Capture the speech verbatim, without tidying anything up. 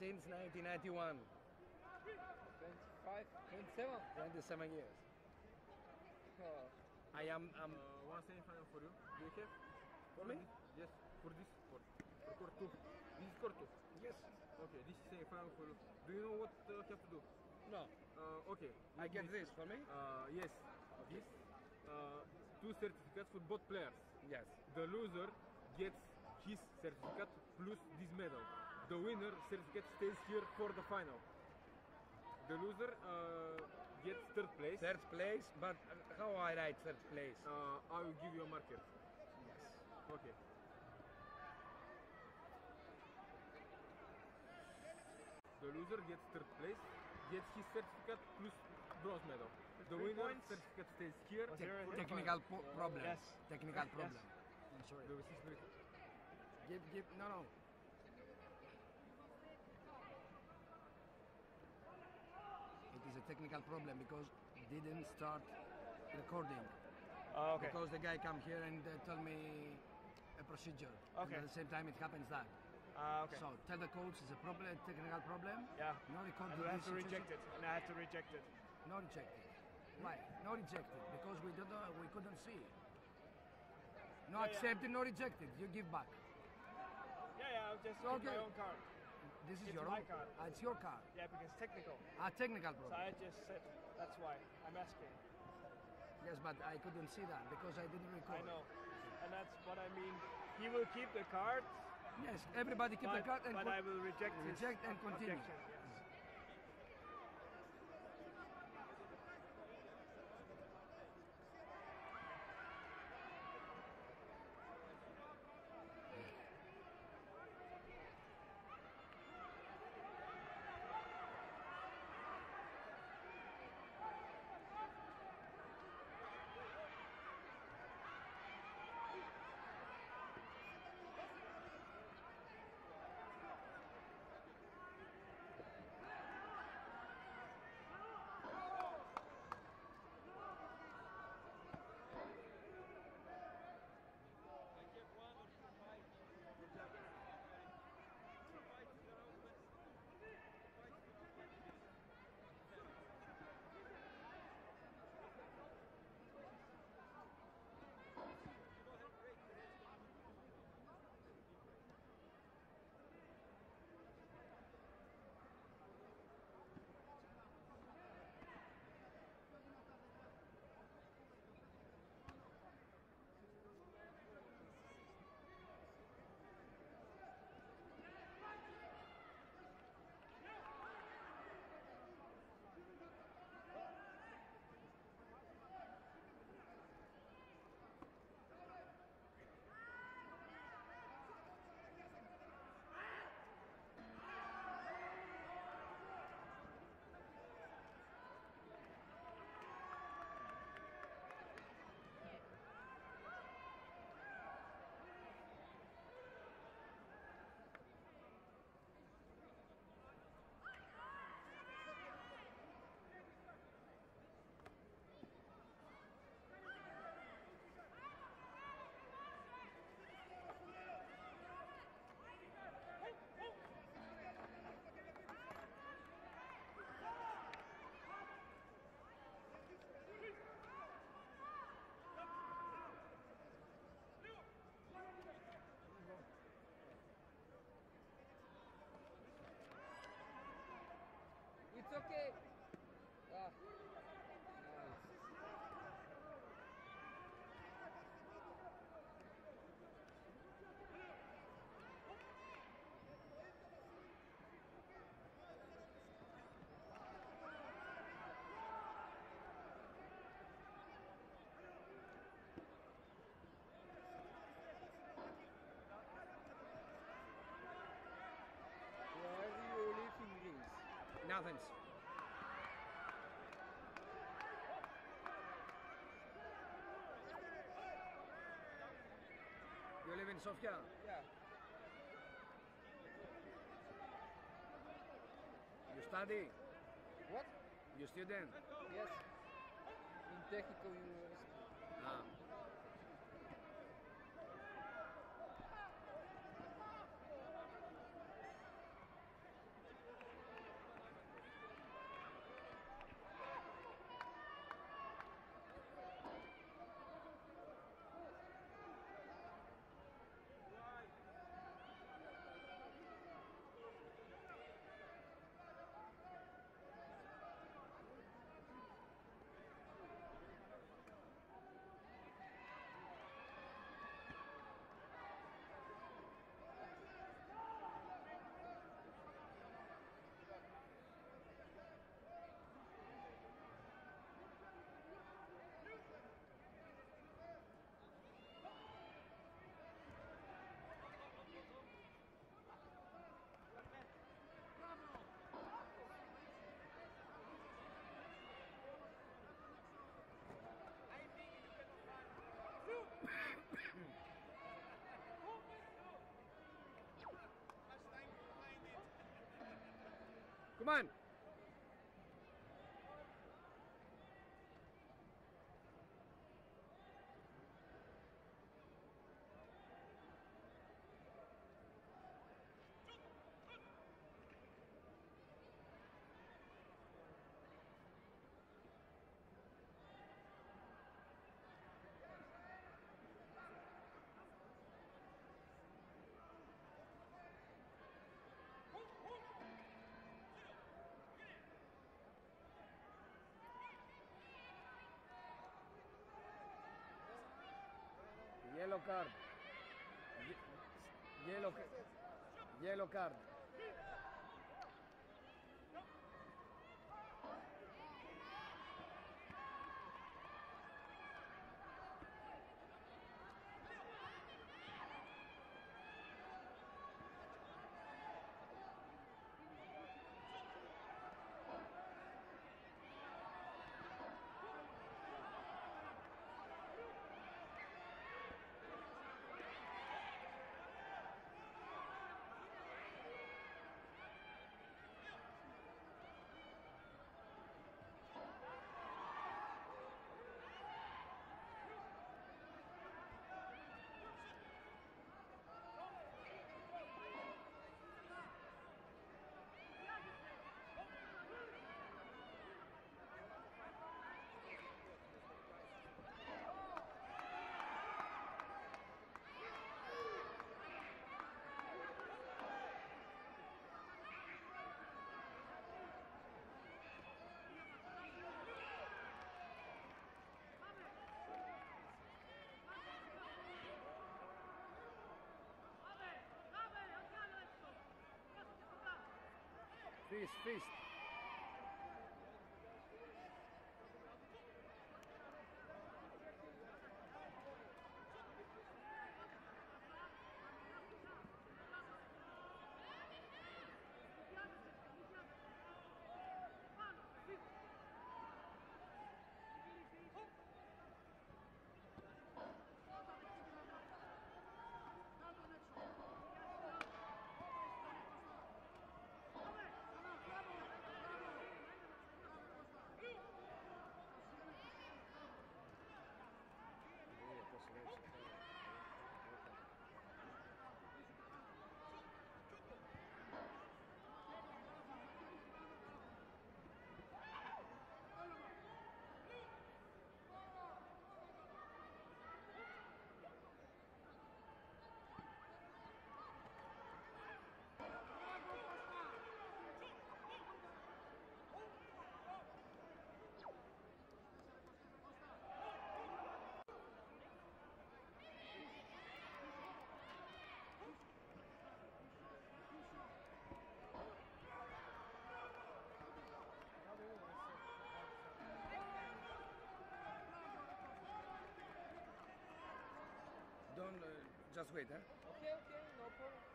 since nineteen ninety-one. twenty-five, twenty-seven. twenty-seven years. Oh. I am. Um, Uh, one semi-final for you. Do you have? For me? Yes, for this court. For court two. This is court two. yes. Okay, this is semi-final for you. Do you know what uh, you have to do? No. Uh, okay. I let get me- this for me. Uh, yes. This. Uh, two certificates for both players. Yes. The loser gets his certificate plus this medal. The winner certificate stays here for the final. The loser uh, gets third place. Third place, but how I write third place? Uh, I will give you a marker. Yes. Okay. The loser gets third place, gets his certificate plus bronze medal. The three winner points? certificate stays here. Was there a- for the Technical final. po- problem. Yes. Technical Yes. problem. I'm sorry. The six minutes. Give, give. No, no. It is a technical problem because didn't start recording. Oh, okay. Because the guy come here and uh, tell me a procedure. Okay. And at the same time, it happens that. Uh, okay. So tell the coach it's a problem, a technical problem. yeah. No record. I will have to reject it, and I have to reject it. No rejected. Why? No rejected because we don't know, we couldn't see. No Yeah, yeah. accepted, no rejected. You give back. Yeah, yeah. I'll just Okay. keep my own card. This is It's your my own. card. Ah, it's your car. Yeah, because technical. A technical So problem. I just said that's why I'm asking. Yes, but I couldn't see that because I didn't record. I know, and that's what I mean. He will keep the card, Yes, everybody keep but, the card and but con- I will reject his reject and continue. objection, yes. It's okay. Ah. Nice. Where do you live in Greece? In Athens. You live in Sofia? Yeah. You study? What? You student? Yes. In Technical University. Ah. Come on. Yellow card. Ye- Yellow, ca- yellow card. Fist, fist. Don't, uh, just wait, huh? Okay, okay, no problem.